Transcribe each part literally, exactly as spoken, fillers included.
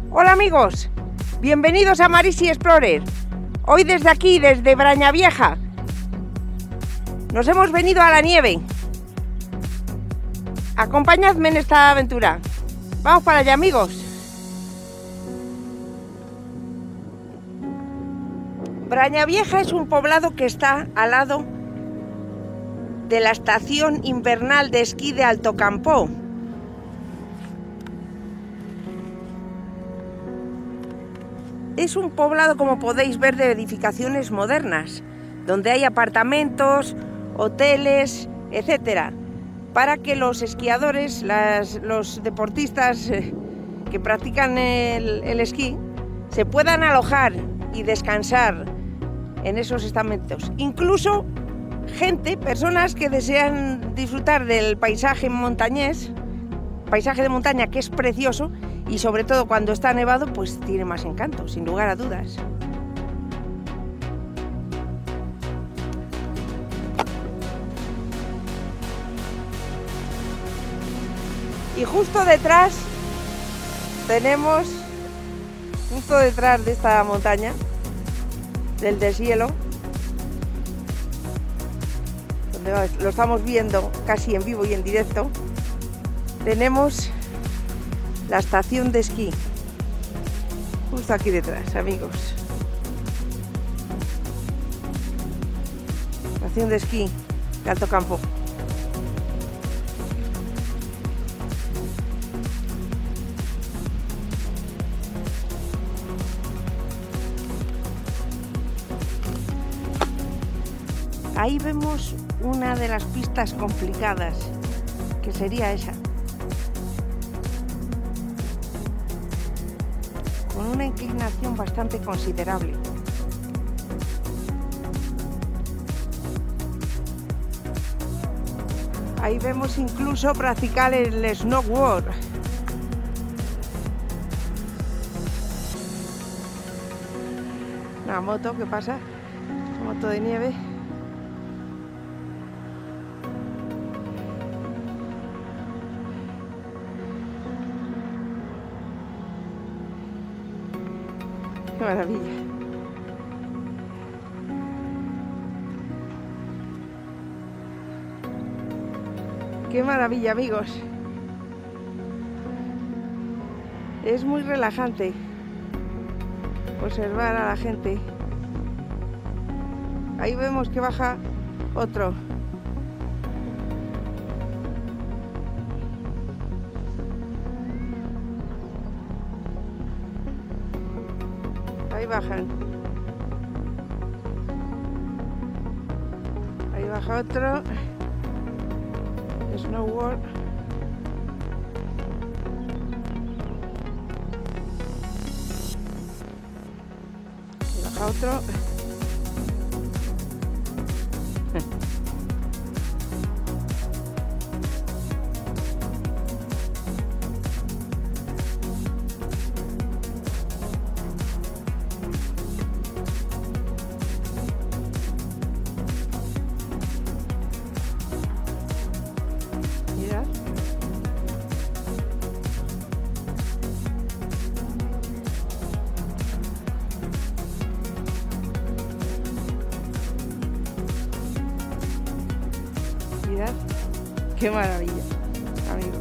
Hola amigos, bienvenidos a Marisi Explorer. Hoy desde aquí, desde Brañavieja, nos hemos venido a la nieve. Acompañadme en esta aventura. Vamos para allá, amigos. Brañavieja es un poblado que está al lado de la estación invernal de esquí de Alto Campoo. Es un poblado, como podéis ver, de edificaciones modernas, donde hay apartamentos, hoteles, etcétera, para que los esquiadores, las, los deportistas eh, que practican el, el esquí, se puedan alojar y descansar en esos estamentos. Incluso gente, personas que desean disfrutar del paisaje montañés, paisaje de montaña que es precioso, y sobre todo cuando está nevado, pues tiene más encanto, sin lugar a dudas. Y justo detrás tenemos, justo detrás de esta montaña, del deshielo, donde lo estamos viendo casi en vivo y en directo, tenemos la estación de esquí, justo aquí detrás, amigos. Estación de esquí de Alto Campoo. Ahí vemos una de las pistas complicadas, que sería esa. Con una inclinación bastante considerable. Ahí vemos incluso practicar el snowboard. Una moto, ¿qué pasa? Moto de nieve. ¡Qué maravilla! ¡Qué maravilla, amigos! Es muy relajante observar a la gente. Ahí vemos que baja otro. Ahí bajan. Ahí baja otro. Snowboard. Ahí baja otro. Mirad, qué maravilla, amigos.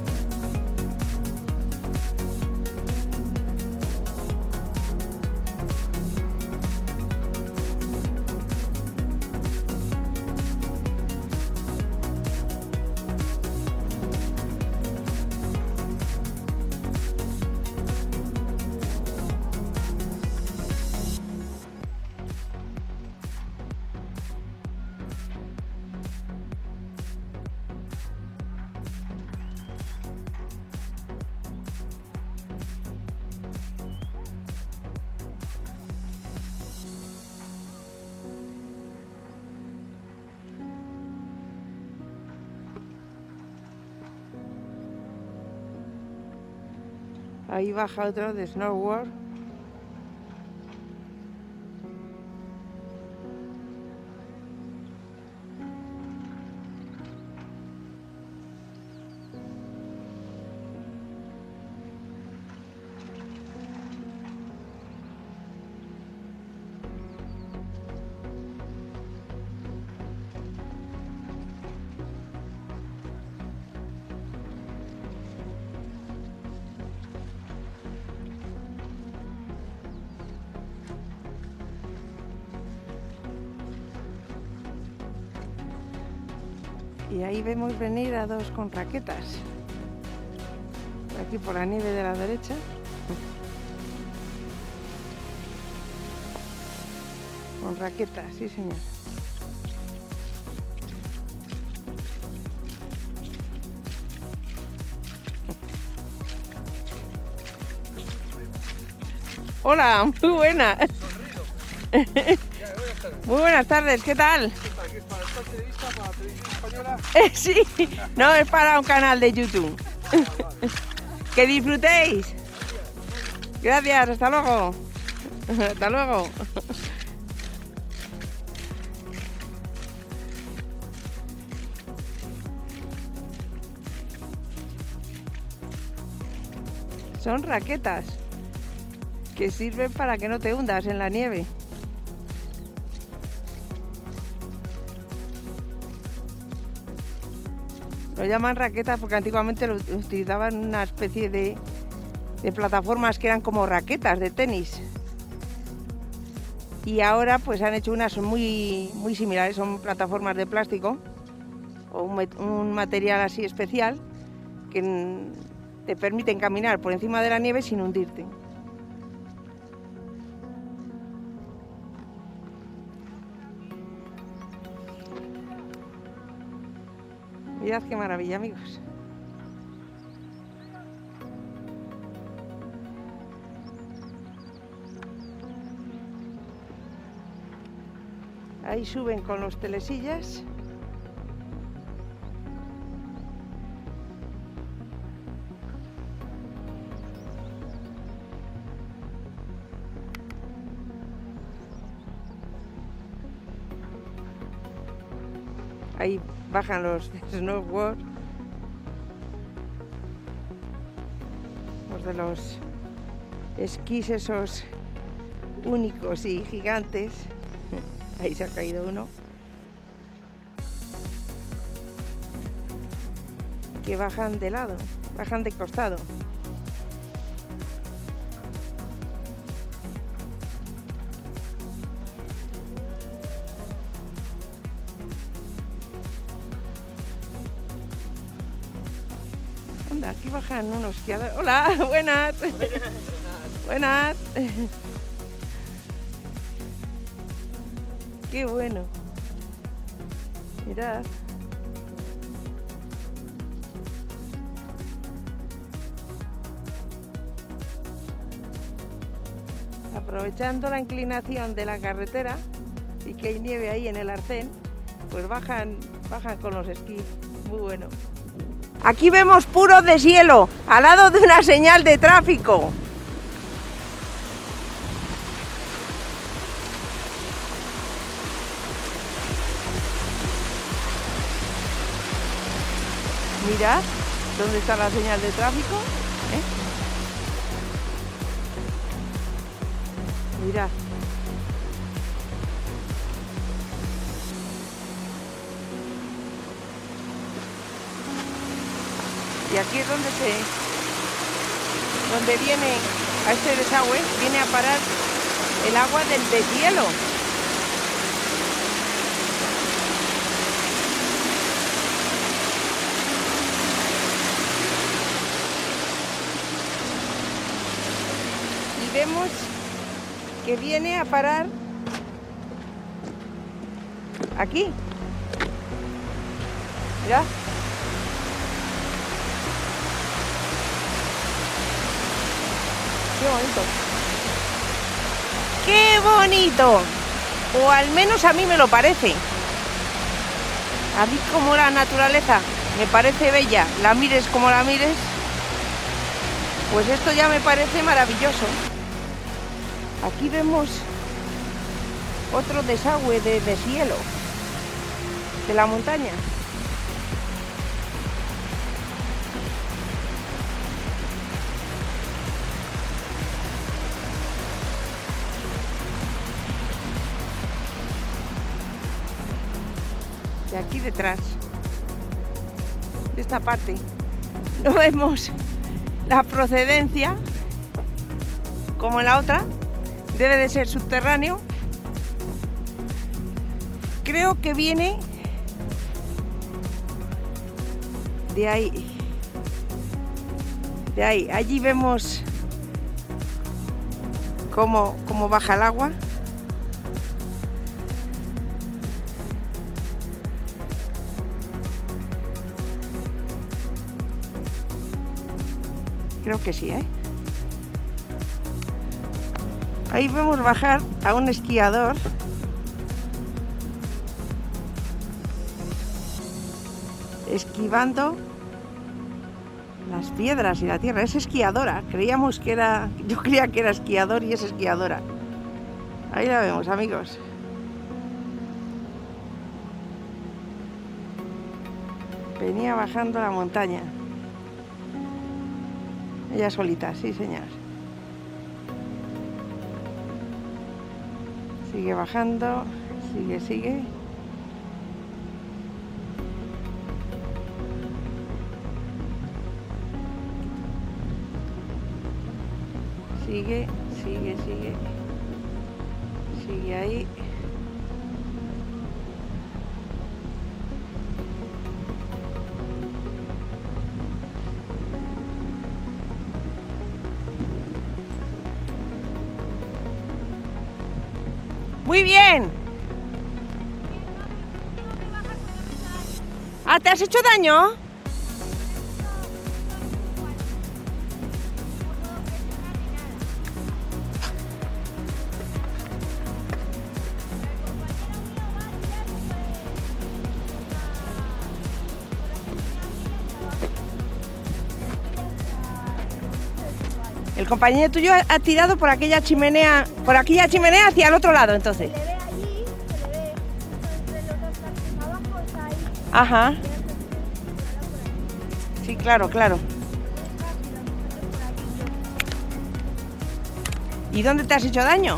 Ahí baja otro de snowboard. Y ahí vemos venir a dos con raquetas. Por aquí por la nieve de la derecha. Con raquetas, sí señor. Hola, muy buena. Muy buenas tardes, ¿qué tal? ¿Qué es para el parte de vista, para la televisión española? Eh, sí, no, es para un canal de YouTube. Que disfrutéis. Gracias, hasta luego. Hasta luego. Son raquetas que sirven para que no te hundas en la nieve. Lo llaman raquetas porque antiguamente lo utilizaban una especie de, de plataformas que eran como raquetas de tenis. Y ahora pues han hecho unas muy, muy similares, son plataformas de plástico o un, un material así especial que te permiten caminar por encima de la nieve sin hundirte. Mirad qué maravilla, amigos. Ahí suben con los telesillas. Ahí bajan los snowboard, los de los esquís esos únicos y gigantes. Ahí se ha caído uno. Que bajan de lado, bajan de costado. Anda, aquí bajan unos esquiadores. Hola, buenas. Buenas. Qué bueno. Mirad. Aprovechando la inclinación de la carretera y que hay nieve ahí en el arcén, pues bajan, bajan con los esquís. Muy bueno. Aquí vemos puro deshielo, al lado de una señal de tráfico. Mirad dónde está la señal de tráfico. ¿Eh? Mirad. Y aquí es donde se, donde viene a este desagüe, viene a parar el agua del deshielo. Y vemos que viene a parar aquí. Mirad. Qué bonito. ¡Qué bonito! O al menos a mí me lo parece. A mí como la naturaleza me parece bella, la mires como la mires, pues esto ya me parece maravilloso. Aquí vemos otro desagüe de deshielo de la montaña. De aquí detrás, de esta parte, no vemos la procedencia como en la otra, debe de ser subterráneo. Creo que viene de ahí, de ahí, allí vemos cómo, cómo baja el agua. Creo que sí, ¿eh? Ahí vemos bajar a un esquiador esquivando las piedras y la tierra. Es esquiadora. Creíamos que era... Yo creía que era esquiador y es esquiadora. Ahí la vemos, amigos. Venía bajando la montaña. Ella solita, sí, señor. Sigue bajando, sigue, sigue. Sigue, sigue, sigue. Sigue ahí. Muy bien. Ah, ¿te has hecho daño? El compañero tuyo ha tirado por aquella chimenea, por aquella chimenea hacia el otro lado, entonces. Se le ve allí, se le ve entre los dos cascos abajo, está ahí. Ajá. Sí, claro, claro. ¿Y dónde te has hecho daño?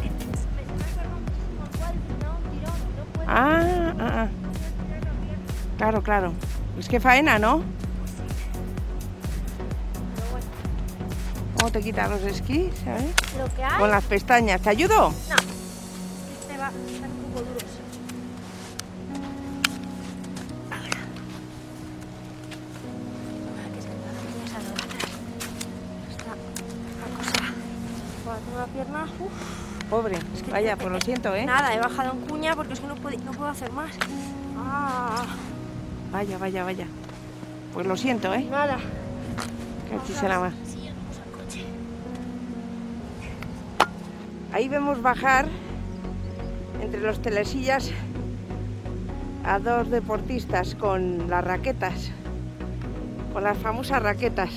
Ah, ah, ah. Claro, claro. Es que faena, ¿no? ¿Cómo te quitas los esquís, sabes? Lo que hay. Con las pestañas. ¿Te ayudo? No. Este va a estar un poco duro. Ahora. Ahora que se me va a esa atrás. Está la cosa. Por tengo la pierna. Uf. Pobre. Es que Vaya, te- pues lo siento, ¿eh? Nada, he bajado en cuña porque es que no puedo, no puedo hacer más. Ah, Vaya, vaya, vaya. Pues lo siento, ¿eh? nada. Cachísela más. Sí, vamos al coche. Ahí vemos bajar entre los telesillas a dos deportistas con las raquetas, con las famosas raquetas.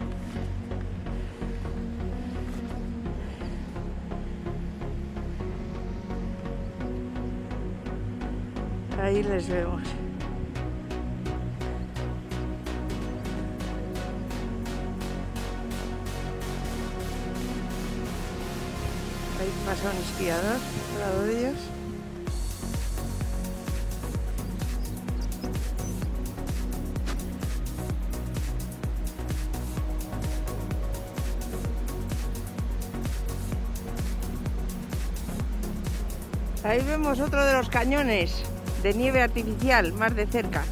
Ahí les vemos. Ahí pasa un esquiador al lado de ellos. Ahí vemos otro de los cañones de nieve artificial, más de cerca.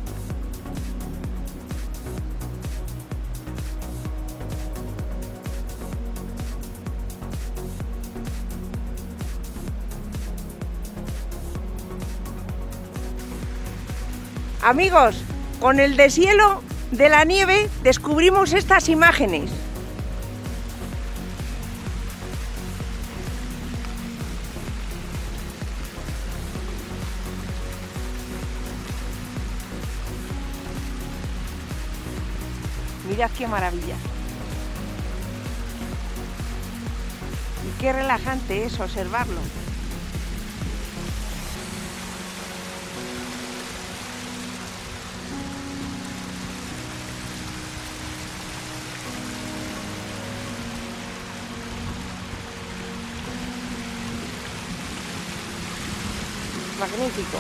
Amigos, con el deshielo de la nieve descubrimos estas imágenes. Mirad qué maravilla. Y qué relajante es observarlo. Magnífico.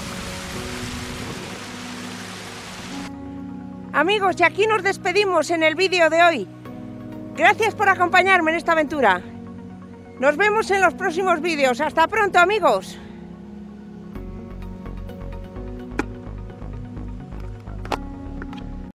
Amigos, y aquí nos despedimos en el vídeo de hoy. Gracias por acompañarme en esta aventura. Nos vemos en los próximos vídeos. Hasta pronto, amigos.